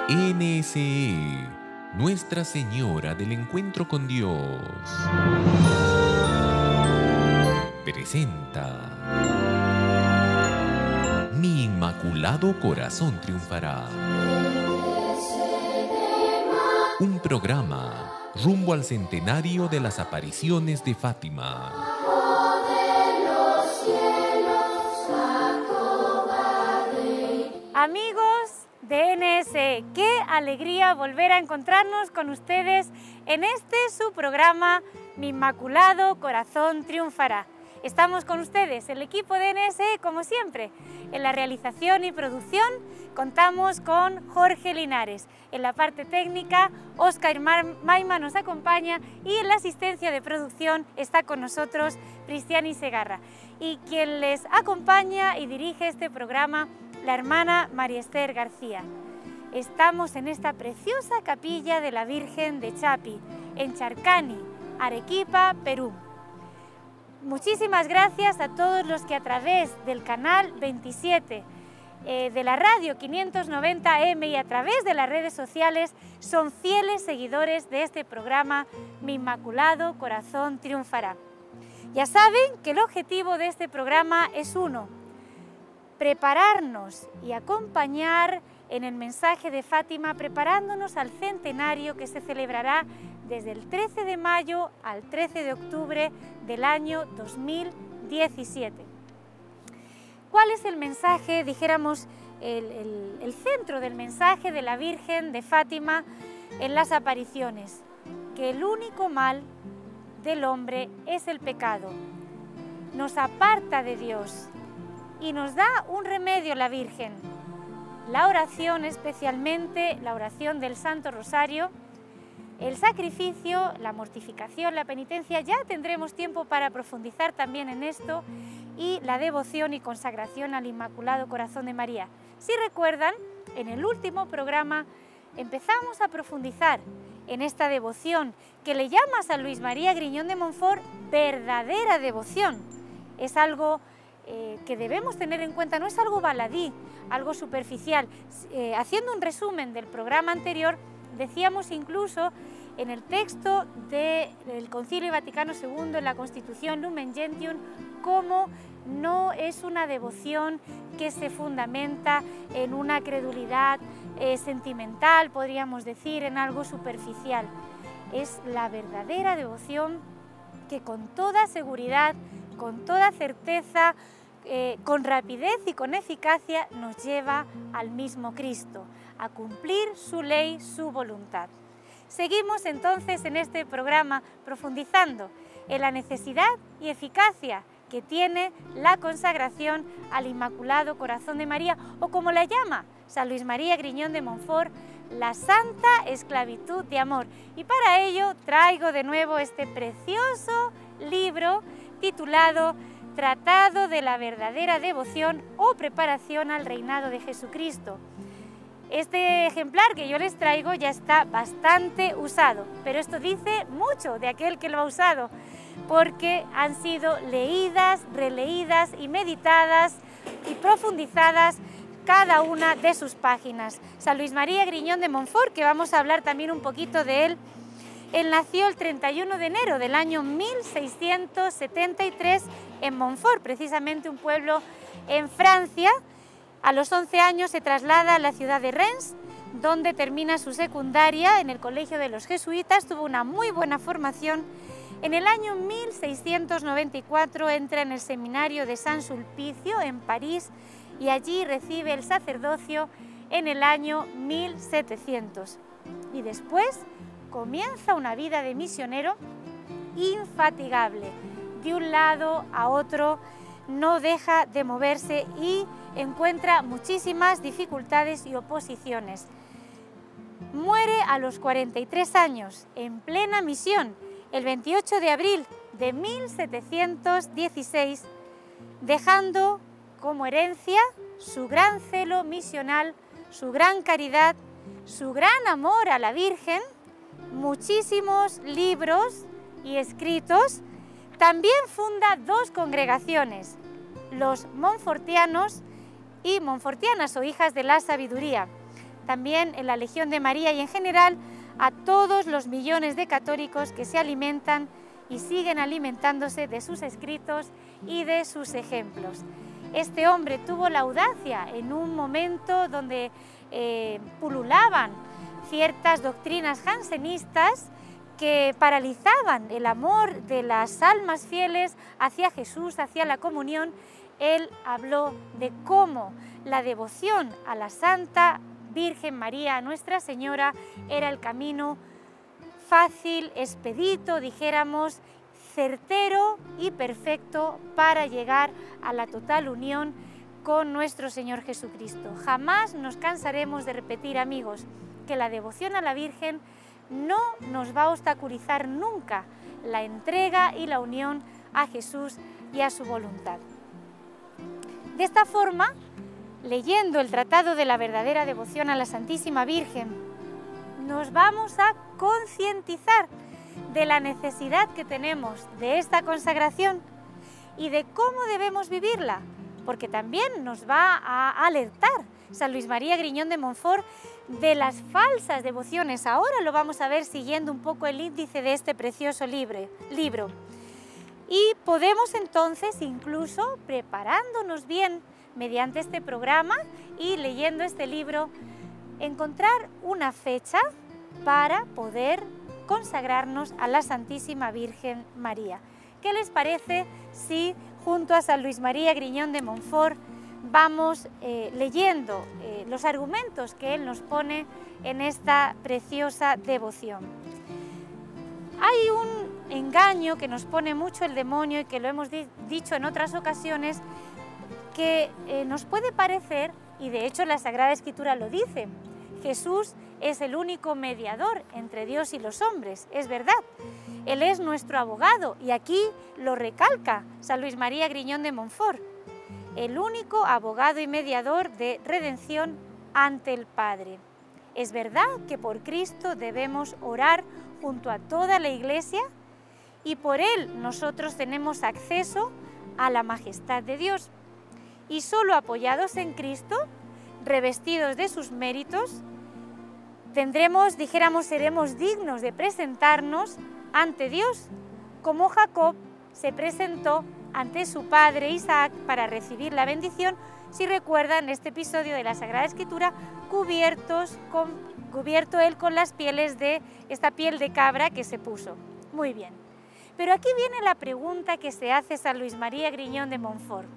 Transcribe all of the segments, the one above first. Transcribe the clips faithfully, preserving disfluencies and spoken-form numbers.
N S E, Nuestra Señora del Encuentro con Dios, presenta Mi Inmaculado Corazón Triunfará. Un programa rumbo al centenario de las apariciones de Fátima. Amigos de N S E, qué alegría volver a encontrarnos con ustedes en este su programa Mi Inmaculado Corazón Triunfará. Estamos con ustedes, el equipo de N S E, como siempre. En la realización y producción contamos con Jorge Linares. En la parte técnica, Óscar Maima nos acompaña y en la asistencia de producción está con nosotros Cristiani Segarra. Y quien les acompaña y dirige este programa, la hermana María Esther García. Estamos en esta preciosa capilla de la Virgen de Chapi, en Charcani, Arequipa, Perú. Muchísimas gracias a todos los que a través del canal veintisiete eh, de la radio quinientos noventa eme y a través de las redes sociales son fieles seguidores de este programa Mi Inmaculado Corazón Triunfará. Ya saben que el objetivo de este programa es uno: prepararnos y acompañar en el mensaje de Fátima, preparándonos al centenario que se celebrará desde el trece de mayo al trece de octubre del año dos mil diecisiete. ¿Cuál es el mensaje, dijéramos, el, el, el centro del mensaje de la Virgen de Fátima en las apariciones? Que el único mal del hombre es el pecado. Nos aparta de Dios y nos da un remedio la Virgen. La oración, especialmente la oración del Santo Rosario, el sacrificio, la mortificación, la penitencia, ya tendremos tiempo para profundizar también en esto, y la devoción y consagración al Inmaculado Corazón de María. Si recuerdan, en el último programa empezamos a profundizar en esta devoción que le llama a San Luis María Griñón de Montfort verdadera devoción. Es algo eh, que debemos tener en cuenta, no es algo baladí, algo superficial. Eh, haciendo un resumen del programa anterior, decíamos incluso en el texto del Concilio Vaticano segundo, en la Constitución Lumen Gentium, cómo no es una devoción que se fundamenta en una credulidad eh, sentimental, podríamos decir, en algo superficial. Es la verdadera devoción que con toda seguridad, con toda certeza, eh, con rapidez y con eficacia nos lleva al mismo Cristo, a cumplir su ley, su voluntad. Seguimos entonces en este programa profundizando en la necesidad y eficacia que tiene la consagración al Inmaculado Corazón de María, o como la llama San Luis María Griñón de Montfort, la santa esclavitud de amor. Y para ello traigo de nuevo este precioso libro titulado Tratado de la verdadera devoción o preparación al reinado de Jesucristo. Este ejemplar que yo les traigo ya está bastante usado, pero esto dice mucho de aquel que lo ha usado, porque han sido leídas, releídas y meditadas y profundizadas cada una de sus páginas. San Luis María Griñón de Montfort, que vamos a hablar también un poquito de él, él nació el treinta y uno de enero del año mil seiscientos setenta y tres en Montfort, precisamente un pueblo en Francia. A los once años se traslada a la ciudad de Rennes, donde termina su secundaria en el Colegio de los Jesuitas, tuvo una muy buena formación. En el año mil seiscientos noventa y cuatro entra en el seminario de San Sulpicio en París y allí recibe el sacerdocio en el año mil setecientos. Y después comienza una vida de misionero infatigable, de un lado a otro, no deja de moverse y encuentra muchísimas dificultades y oposiciones. Muere a los cuarenta y tres años, en plena misión, el veintiocho de abril de mil setecientos dieciséis, dejando como herencia su gran celo misional, su gran caridad, su gran amor a la Virgen, muchísimos libros y escritos. También funda dos congregaciones, los Montfortianos y Montfortianas o Hijas de la Sabiduría. también en la Legión de María y en general a todos los millones de católicos que se alimentan y siguen alimentándose de sus escritos y de sus ejemplos. Este hombre tuvo la audacia en un momento donde eh, pululaban ciertas doctrinas jansenistas que paralizaban el amor de las almas fieles hacia Jesús, hacia la comunión. Él habló de cómo la devoción a la Santa Virgen María, a Nuestra Señora, era el camino fácil, expedito, dijéramos, certero y perfecto para llegar a la total unión con nuestro Señor Jesucristo. Jamás nos cansaremos de repetir, amigos, que la devoción a la Virgen no nos va a obstaculizar nunca la entrega y la unión a Jesús y a su voluntad. De esta forma, leyendo el Tratado de la verdadera devoción a la Santísima Virgen, nos vamos a concientizar de la necesidad que tenemos de esta consagración y de cómo debemos vivirla, porque también nos va a alertar San Luis María Griñón de Montfort de las falsas devociones. Ahora lo vamos a ver siguiendo un poco el índice de este precioso libre, libro. Y podemos entonces, incluso preparándonos bien mediante este programa y leyendo este libro, encontrar una fecha para poder consagrarnos a la Santísima Virgen María. ¿Qué les parece si junto a San Luis María Griñón de Montfort vamos eh, leyendo eh, los argumentos que él nos pone en esta preciosa devoción? Hay un engaño que nos pone mucho el demonio y que lo hemos di dicho en otras ocasiones, que eh, nos puede parecer, y de hecho la Sagrada Escritura lo dice, Jesús es el único mediador entre Dios y los hombres, es verdad. Él es nuestro abogado y aquí lo recalca San Luis María Griñón de Montfort, el único abogado y mediador de redención ante el Padre. Es verdad que por Cristo debemos orar junto a toda la Iglesia y por Él nosotros tenemos acceso a la majestad de Dios. Y solo apoyados en Cristo, revestidos de sus méritos, tendremos, dijéramos, seremos dignos de presentarnos ante Dios, como Jacob se presentó ante su padre Isaac para recibir la bendición, si recuerdan este episodio de la Sagrada Escritura, cubiertos con, cubierto él con las pieles de esta piel de cabra que se puso. Muy bien. Pero aquí viene la pregunta que se hace San Luis María Griñón de Montfort.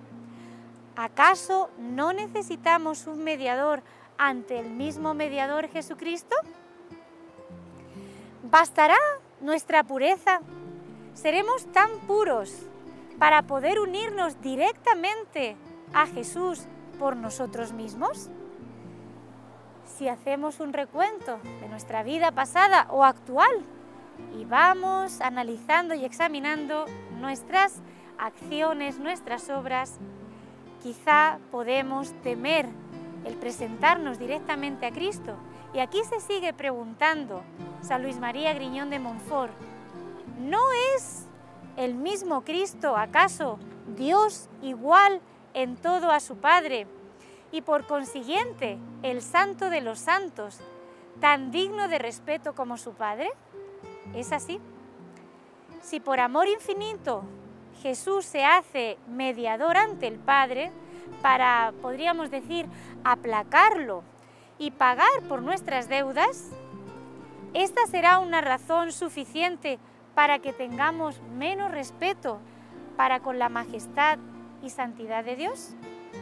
¿Acaso no necesitamos un mediador ante el mismo mediador Jesucristo? ¿Bastará nuestra pureza? ¿Seremos tan puros para poder unirnos directamente a Jesús por nosotros mismos? Si hacemos un recuento de nuestra vida pasada o actual y vamos analizando y examinando nuestras acciones, nuestras obras, quizá podemos temer el presentarnos directamente a Cristo. Y aquí se sigue preguntando San Luis María Griñón de Montfort, ¿no es el mismo Cristo acaso Dios igual en todo a su Padre y por consiguiente el Santo de los Santos, tan digno de respeto como su Padre? ¿Es así? Si por amor infinito Jesús se hace mediador ante el Padre para, podríamos decir, aplacarlo y pagar por nuestras deudas, ¿esta será una razón suficiente para que tengamos menos respeto para con la majestad y santidad de Dios?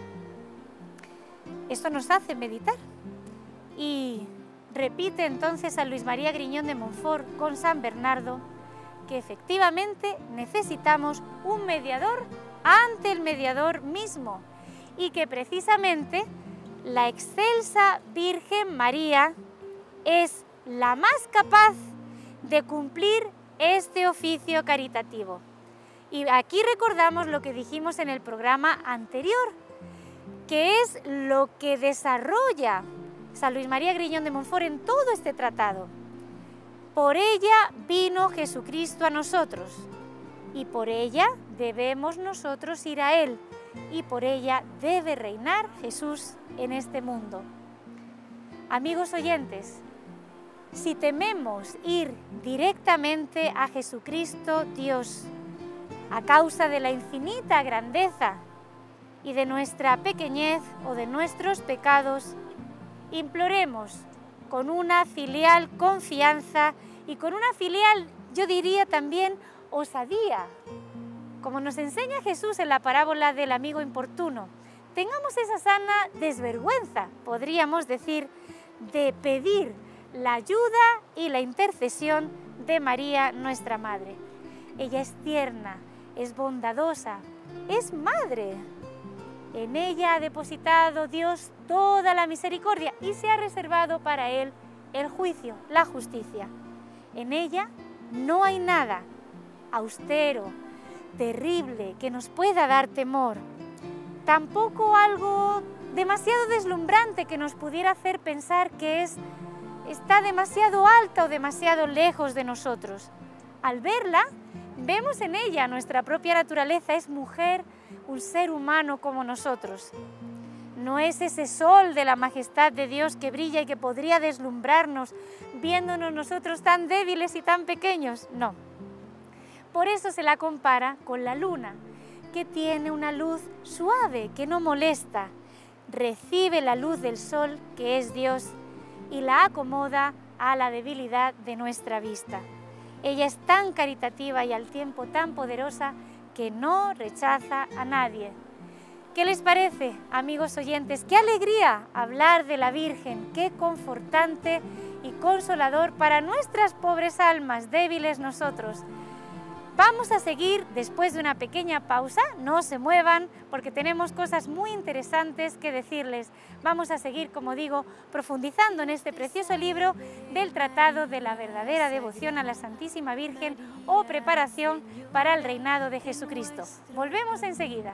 Esto nos hace meditar. Y repite entonces San Luis María Griñón de Montfort con San Bernardo que efectivamente necesitamos un mediador ante el mediador mismo y que precisamente la excelsa Virgen María es la más capaz de cumplir este oficio caritativo. Y aquí recordamos lo que dijimos en el programa anterior, que es lo que desarrolla San Luis María Griñón de Montfort en todo este tratado. Por ella vino Jesucristo a nosotros y por ella debemos nosotros ir a Él y por ella debe reinar Jesús en este mundo. Amigos oyentes, si tememos ir directamente a Jesucristo Dios, a causa de la infinita grandeza y de nuestra pequeñez o de nuestros pecados, imploremos con una filial confianza y con una filial, yo diría también, osadía. Como nos enseña Jesús en la parábola del amigo importuno, tengamos esa sana desvergüenza, podríamos decir, de pedir la ayuda y la intercesión de María, nuestra Madre. Ella es tierna, es bondadosa, es madre. En ella ha depositado Dios toda la misericordia y se ha reservado para Él el juicio, la justicia. En ella no hay nada austero, terrible, que nos pueda dar temor. Tampoco algo demasiado deslumbrante que nos pudiera hacer pensar que es, está demasiado alta o demasiado lejos de nosotros. Al verla, vemos en ella nuestra propia naturaleza, es mujer, un ser humano como nosotros. No es ese sol de la majestad de Dios que brilla y que podría deslumbrarnos viéndonos nosotros tan débiles y tan pequeños, no. Por eso se la compara con la luna, que tiene una luz suave, que no molesta. Recibe la luz del sol, que es Dios, y la acomoda a la debilidad de nuestra vista. Ella es tan caritativa y al tiempo tan poderosa que no rechaza a nadie. ¿Qué les parece, amigos oyentes? ¡Qué alegría hablar de la Virgen! ¡Qué confortante y consolador para nuestras pobres almas, débiles nosotros! Vamos a seguir después de una pequeña pausa, no se muevan porque tenemos cosas muy interesantes que decirles. Vamos a seguir, como digo, profundizando en este precioso libro del Tratado de la verdadera devoción a la Santísima Virgen o preparación para el reinado de Jesucristo. Volvemos enseguida.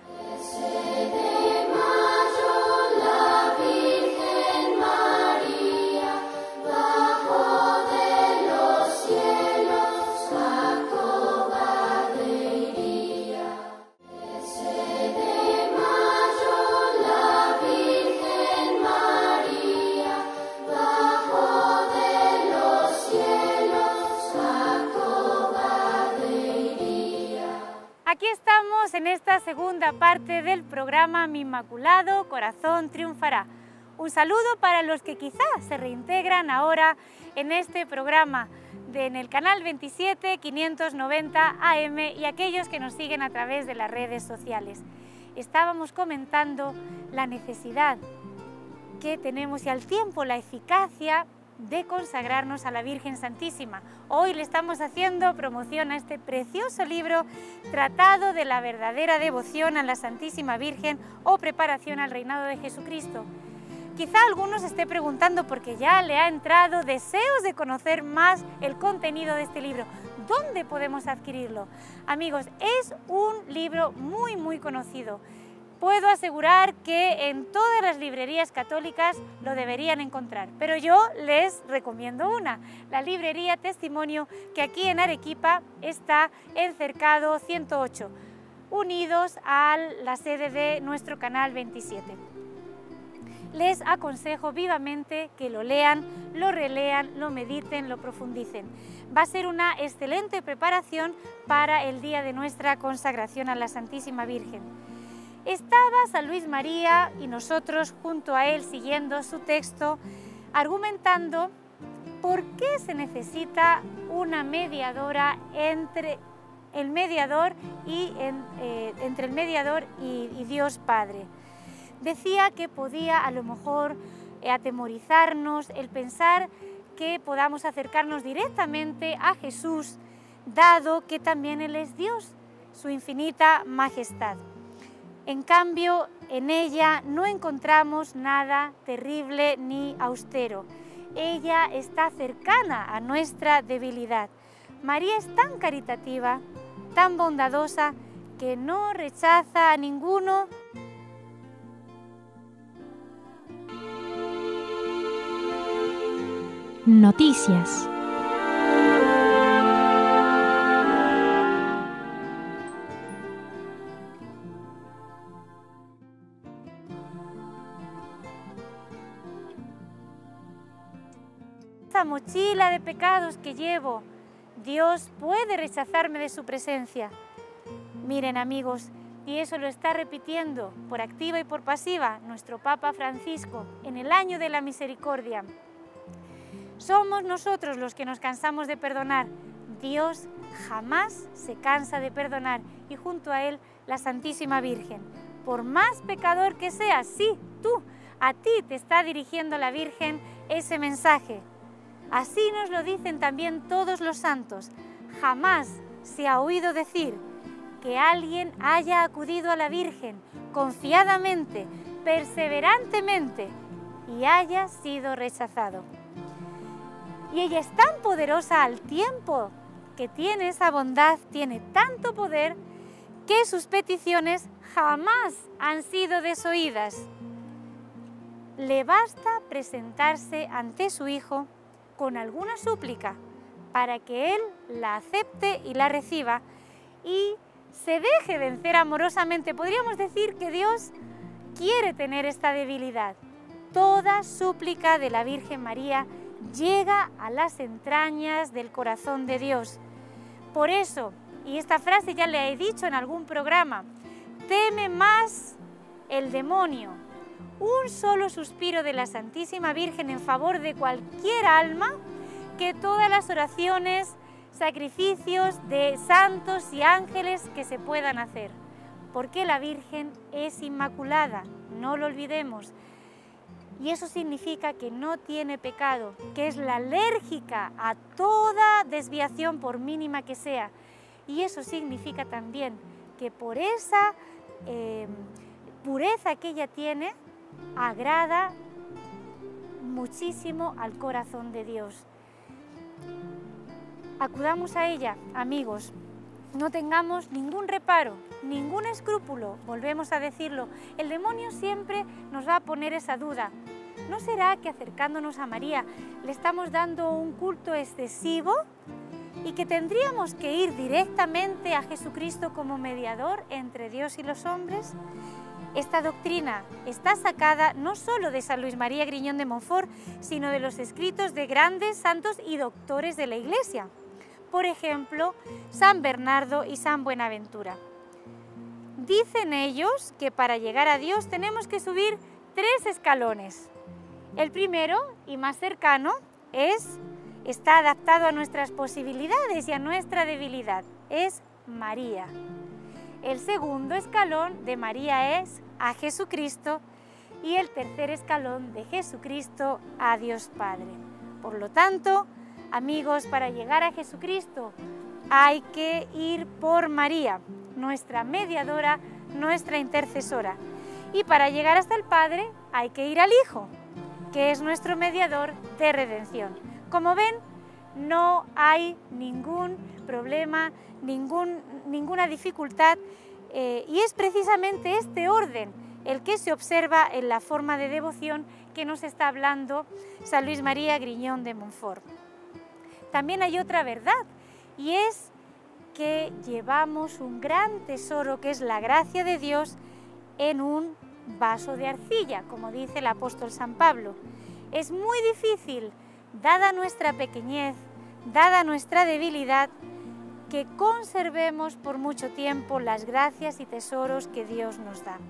Aquí estamos en esta segunda parte del programa Mi Inmaculado Corazón Triunfará. Un saludo para los que quizás se reintegran ahora en este programa de, en el canal veintisiete quinientos noventa A M y aquellos que nos siguen a través de las redes sociales. Estábamos comentando la necesidad que tenemos y al tiempo la eficacia de consagrarnos a la Virgen Santísima. Hoy le estamos haciendo promoción a este precioso libro, Tratado de la verdadera devoción a la Santísima Virgen o preparación al reinado de Jesucristo. Quizá alguno se esté preguntando porque ya le ha entrado deseos de conocer más el contenido de este libro. ¿Dónde podemos adquirirlo? Amigos, es un libro muy muy conocido. Puedo asegurar que en todas las librerías católicas lo deberían encontrar, pero yo les recomiendo una, la librería Testimonio, que aquí en Arequipa está en Cercado ciento ocho, unidos a la sede de nuestro canal veintisiete. Les aconsejo vivamente que lo lean, lo relean, lo mediten, lo profundicen. Va a ser una excelente preparación para el día de nuestra consagración a la Santísima Virgen. Estaba San Luis María y nosotros junto a él siguiendo su texto, argumentando por qué se necesita una mediadora entre el mediador y, en, eh, entre el mediador y, y Dios Padre. Decía que podía a lo mejor eh, atemorizarnos el pensar que podamos acercarnos directamente a Jesús, dado que también Él es Dios, su infinita majestad. En cambio, en ella no encontramos nada terrible ni austero. Ella está cercana a nuestra debilidad. María es tan caritativa, tan bondadosa, que no rechaza a ninguno. Noticias. esa mochila de pecados que llevo, Dios puede rechazarme de su presencia. Miren, amigos, y eso lo está repitiendo por activa y por pasiva nuestro Papa Francisco en el año de la misericordia. Somos nosotros los que nos cansamos de perdonar. Dios jamás se cansa de perdonar, y junto a Él la Santísima Virgen. Por más pecador que seas, sí, tú, a ti te está dirigiendo la Virgen ese mensaje. Así nos lo dicen también todos los santos. Jamás se ha oído decir que alguien haya acudido a la Virgen confiadamente, perseverantemente, y haya sido rechazado. Y ella es tan poderosa al tiempo que tiene esa bondad, tiene tanto poder, que sus peticiones jamás han sido desoídas. Le basta presentarse ante su Hijo con alguna súplica para que Él la acepte y la reciba y se deje vencer amorosamente. Podríamos decir que Dios quiere tener esta debilidad. Toda súplica de la Virgen María llega a las entrañas del corazón de Dios. Por eso, y esta frase ya le he dicho en algún programa, teme más el demonio un solo suspiro de la Santísima Virgen en favor de cualquier alma que todas las oraciones, sacrificios de santos y ángeles que se puedan hacer. Porque la Virgen es inmaculada, no lo olvidemos. Y eso significa que no tiene pecado, que es la alérgica a toda desviación por mínima que sea. Y eso significa también que por esa eh, pureza que ella tiene, agrada muchísimo al corazón de Dios. Acudamos a ella, amigos. No tengamos ningún reparo, ningún escrúpulo, volvemos a decirlo. El demonio siempre nos va a poner esa duda. ¿No será que acercándonos a María le estamos dando un culto excesivo y que tendríamos que ir directamente a Jesucristo como mediador entre Dios y los hombres? Esta doctrina está sacada no solo de San Luis María Griñón de Montfort, sino de los escritos de grandes santos y doctores de la Iglesia. Por ejemplo, San Bernardo y San Buenaventura. Dicen ellos que para llegar a Dios tenemos que subir tres escalones. El primero y más cercano es, está adaptado a nuestras posibilidades y a nuestra debilidad, es María. El segundo escalón de María es a Jesucristo y el tercer escalón de Jesucristo a Dios Padre. Por lo tanto, amigos, para llegar a Jesucristo hay que ir por María, nuestra mediadora, nuestra intercesora. Y para llegar hasta el Padre hay que ir al Hijo, que es nuestro mediador de redención. Como ven, no hay ningún problema, ningún, ninguna dificultad, eh, y es precisamente este orden el que se observa en la forma de devoción que nos está hablando San Luis María Griñón de Montfort. También hay otra verdad, y es que llevamos un gran tesoro que es la gracia de Dios en un vaso de arcilla, como dice el apóstol San Pablo. Es muy difícil, dada nuestra pequeñez, dada nuestra debilidad, que conservemos por mucho tiempo las gracias y tesoros que Dios nos da.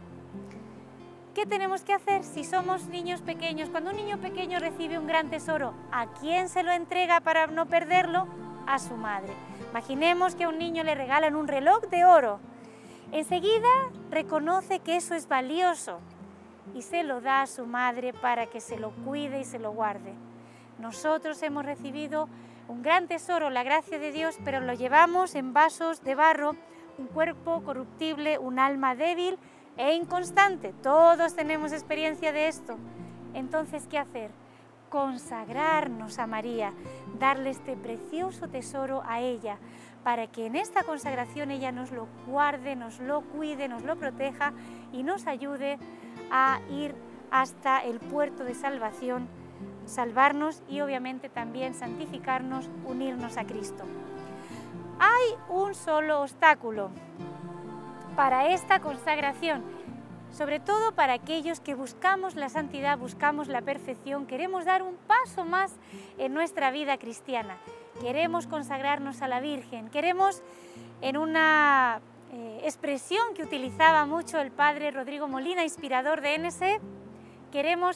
¿Qué tenemos que hacer si somos niños pequeños? Cuando un niño pequeño recibe un gran tesoro, ¿a quién se lo entrega para no perderlo? A su madre. Imaginemos que a un niño le regalan un reloj de oro. Enseguida reconoce que eso es valioso y se lo da a su madre para que se lo cuide y se lo guarde. Nosotros hemos recibido un gran tesoro, la gracia de Dios, pero lo llevamos en vasos de barro, un cuerpo corruptible, un alma débil e inconstante. Todos tenemos experiencia de esto. Entonces, ¿qué hacer? Consagrarnos a María, darle este precioso tesoro a ella, para que en esta consagración ella nos lo guarde, nos lo cuide, nos lo proteja y nos ayude a ir hasta el puerto de salvación, salvarnos y obviamente también santificarnos, unirnos a Cristo. Hay un solo obstáculo para esta consagración. sobre todo para aquellos que buscamos la santidad, buscamos la perfección, queremos dar un paso más en nuestra vida cristiana, queremos consagrarnos a la Virgen, queremos, en una eh, expresión que utilizaba mucho el padre Rodrigo Molina, inspirador de N S E, queremos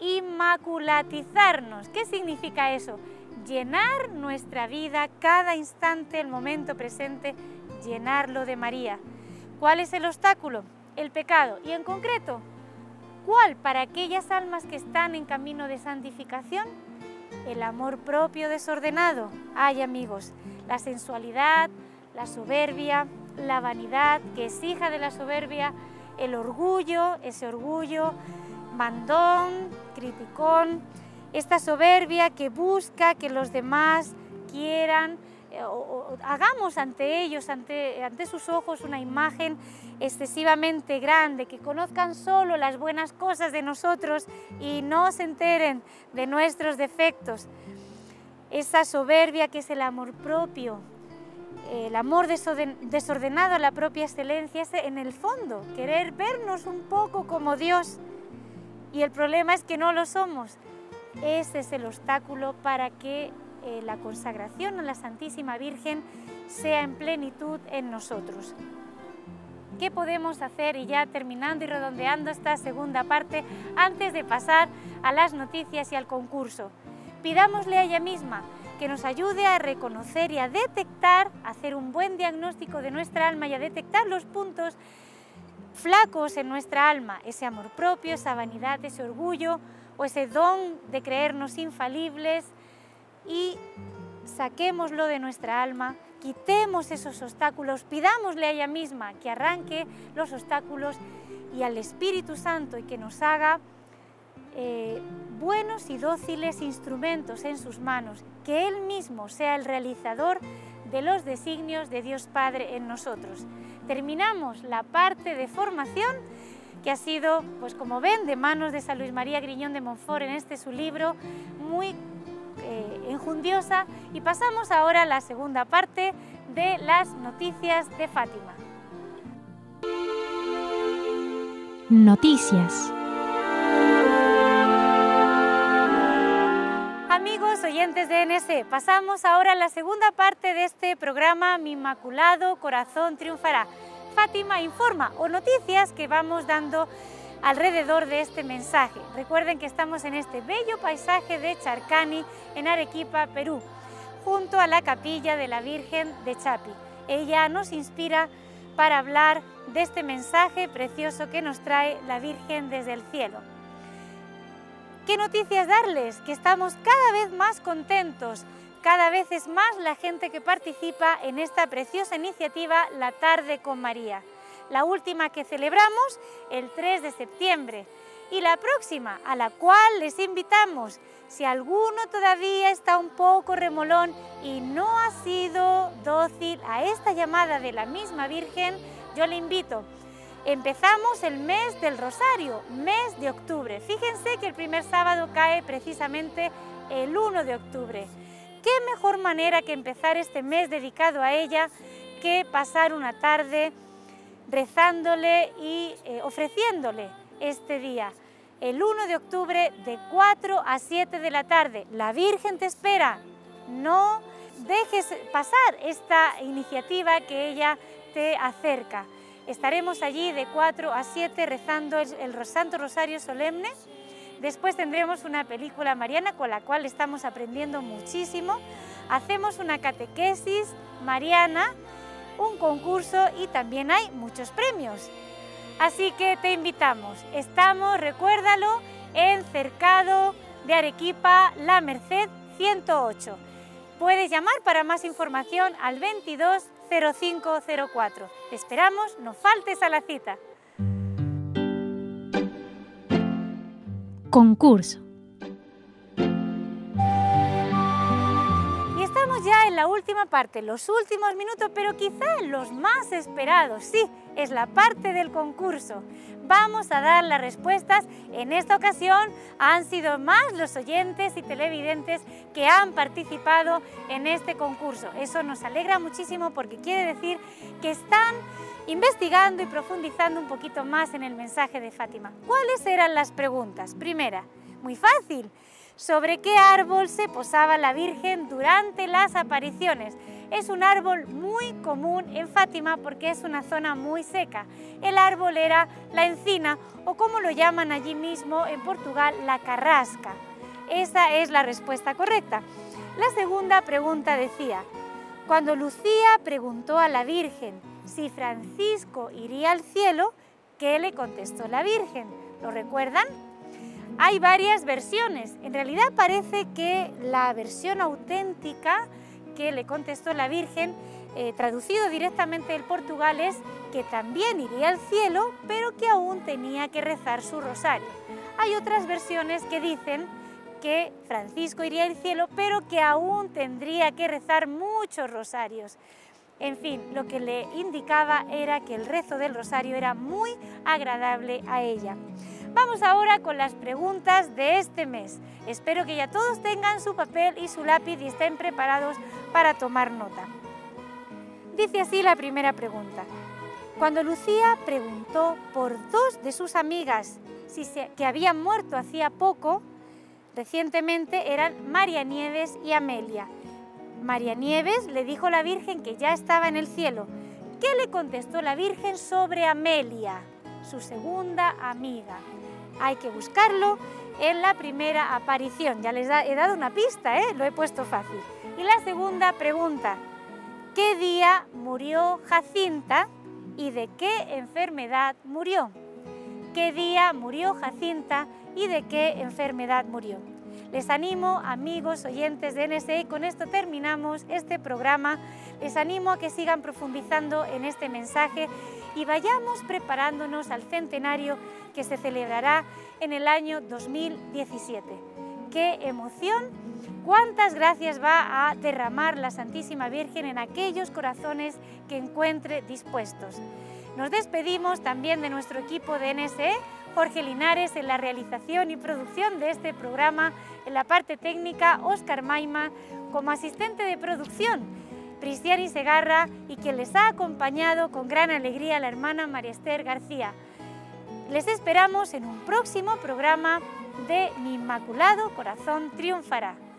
inmaculatizarnos. ¿Qué significa eso? Llenar nuestra vida, cada instante, el momento presente, llenarlo de María. ¿Cuál es el obstáculo? El pecado. Y en concreto, ¿cuál para aquellas almas que están en camino de santificación? El amor propio desordenado. Ay, amigos, la sensualidad, la soberbia, la vanidad, que es hija de la soberbia, el orgullo, ese orgullo mandón, criticón, esta soberbia que busca que los demás quieran, eh, o, o hagamos ante ellos, ante, ante sus ojos, una imagen excesivamente grande, que conozcan solo las buenas cosas de nosotros y no se enteren de nuestros defectos. Esa soberbia que es el amor propio, el amor desordenado a la propia excelencia, es en el fondo querer vernos un poco como Dios. Y el problema es que no lo somos. Ese es el obstáculo para que eh, la consagración a la Santísima Virgen sea en plenitud en nosotros. ¿Qué podemos hacer? Y ya terminando y redondeando esta segunda parte, antes de pasar a las noticias y al concurso. Pidámosle a ella misma que nos ayude a reconocer y a detectar, a hacer un buen diagnóstico de nuestra alma y a detectar los puntos flacos en nuestra alma, ese amor propio, esa vanidad, ese orgullo o ese don de creernos infalibles, y saquémoslo de nuestra alma, quitemos esos obstáculos, pidámosle a ella misma que arranque los obstáculos y al Espíritu Santo y que nos haga eh, buenos y dóciles instrumentos en sus manos, que Él mismo sea el realizador de los designios de Dios Padre en nosotros. Terminamos la parte de formación que ha sido, pues como ven, de manos de San Luis María Griñón de Montfort en este su libro, muy eh, enjundiosa, y pasamos ahora a la segunda parte de las noticias de Fátima. Noticias. Amigos oyentes de N S E, pasamos ahora a la segunda parte de este programa Mi Inmaculado Corazón Triunfará. Fátima informa, o noticias que vamos dando alrededor de este mensaje. Recuerden que estamos en este bello paisaje de Charcani, en Arequipa, Perú, junto a la capilla de la Virgen de Chapi. Ella nos inspira para hablar de este mensaje precioso que nos trae la Virgen desde el cielo. ¿Qué noticias darles? Que estamos cada vez más contentos, cada vez es más la gente que participa en esta preciosa iniciativa La Tarde con María. La última que celebramos el tres de septiembre y la próxima, a la cual les invitamos. Si alguno todavía está un poco remolón y no ha sido dócil a esta llamada de la misma Virgen, yo le invito. Empezamos el mes del Rosario, mes de octubre. Fíjense que el primer sábado cae precisamente el uno de octubre. ¿Qué mejor manera que empezar este mes dedicado a ella que pasar una tarde rezándole y eh, ofreciéndole este día? El uno de octubre de cuatro a siete de la tarde. La Virgen te espera. No dejes pasar esta iniciativa que ella te acerca. Estaremos allí de cuatro a siete rezando el, el Santo Rosario Solemne. Después tendremos una película mariana con la cual estamos aprendiendo muchísimo. Hacemos una catequesis mariana, un concurso y también hay muchos premios. Así que te invitamos. Estamos, recuérdalo, en Cercado de Arequipa, La Merced ciento ocho. Puedes llamar para más información al veintidós cero cinco cero cuatro. Te esperamos, no faltes a la cita. Concurso. Y estamos ya en en la última parte, los últimos minutos, pero quizá los más esperados. Sí, es la parte del concurso. Vamos a dar las respuestas. En esta ocasión han sido más los oyentes y televidentes que han participado en este concurso. Eso nos alegra muchísimo porque quiere decir que están investigando y profundizando un poquito más en el mensaje de Fátima. ¿Cuáles eran las preguntas? Primera, muy fácil. ¿Sobre qué árbol se posaba la Virgen durante las apariciones? Es un árbol muy común en Fátima porque es una zona muy seca. El árbol era la encina o, como lo llaman allí mismo en Portugal, la carrasca. Esa es la respuesta correcta. La segunda pregunta decía: cuando Lucía preguntó a la Virgen si Francisco iría al cielo, ¿qué le contestó la Virgen? ¿Lo recuerdan? Hay varias versiones. En realidad parece que la versión auténtica que le contestó la Virgen, eh, traducido directamente del portugal, es que también iría al cielo, pero que aún tenía que rezar su rosario. Hay otras versiones que dicen que Francisco iría al cielo, pero que aún tendría que rezar muchos rosarios. En fin, lo que le indicaba era que el rezo del rosario era muy agradable a ella. Vamos ahora con las preguntas de este mes. Espero que ya todos tengan su papel y su lápiz y estén preparados para tomar nota. Dice así la primera pregunta: cuando Lucía preguntó por dos de sus amigas si se, que habían muerto hacía poco, recientemente, eran María Nieves y Amelia. María Nieves le dijo a la Virgen que ya estaba en el cielo. ¿Qué le contestó la Virgen sobre Amelia, su segunda amiga? Hay que buscarlo en la primera aparición. Ya les he dado una pista, ¿eh? Lo he puesto fácil. Y la segunda pregunta: ¿qué día murió Jacinta y de qué enfermedad murió? ¿Qué día murió Jacinta y de qué enfermedad murió? Les animo, amigos oyentes de N S E, con esto terminamos este programa. Les animo a que sigan profundizando en este mensaje y vayamos preparándonos al centenario que se celebrará en el año dos mil diecisiete. ¡Qué emoción! ¿Cuántas gracias va a derramar la Santísima Virgen en aquellos corazones que encuentre dispuestos? Nos despedimos también de nuestro equipo de N S E, Jorge Linares en la realización y producción de este programa, en la parte técnica Óscar Maima, como asistente de producción Cristiani Segarra, y quien les ha acompañado con gran alegría la hermana María Esther García. Les esperamos en un próximo programa de Mi Inmaculado Corazón Triunfará.